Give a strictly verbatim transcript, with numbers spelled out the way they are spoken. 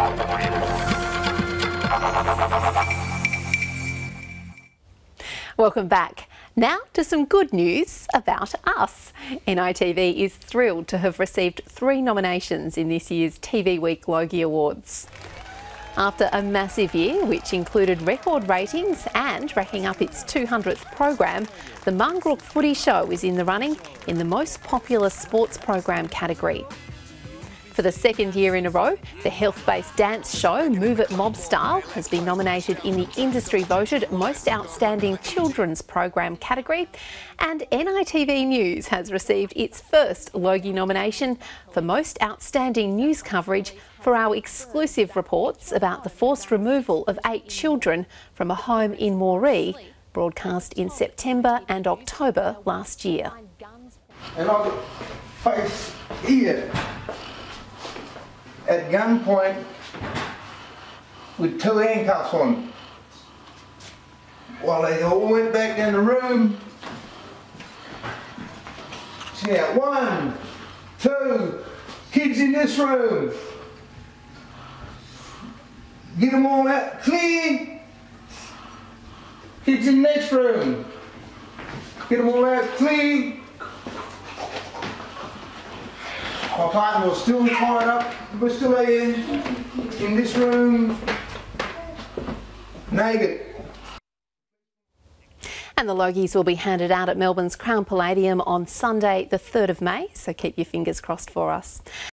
Welcome back. Now to some good news about us. N I T V is thrilled to have received three nominations in this year's T V Week Logie Awards. After a massive year, which included record ratings and racking up its two hundredth program, the Marngrook Footy Show is in the running in the most popular sports program category. For the second year in a row, the health-based dance show Move It Mob Style has been nominated in the industry-voted Most Outstanding Children's Program category, and N I T V News has received its first Logie nomination for Most Outstanding News Coverage for our exclusive reports about the forced removal of eight children from a home in Moree, broadcast in September and October last year. And I was faced here at gunpoint with two handcuffs on. While they all went back in the room. Yeah, one, two, kids in this room. Get them all out, clear. Kids in the next room. Get them all out, clear. My partner was still tied up, we're still here, in this room, naked. And the Logies will be handed out at Melbourne's Crown Palladium on Sunday the third of May, so keep your fingers crossed for us.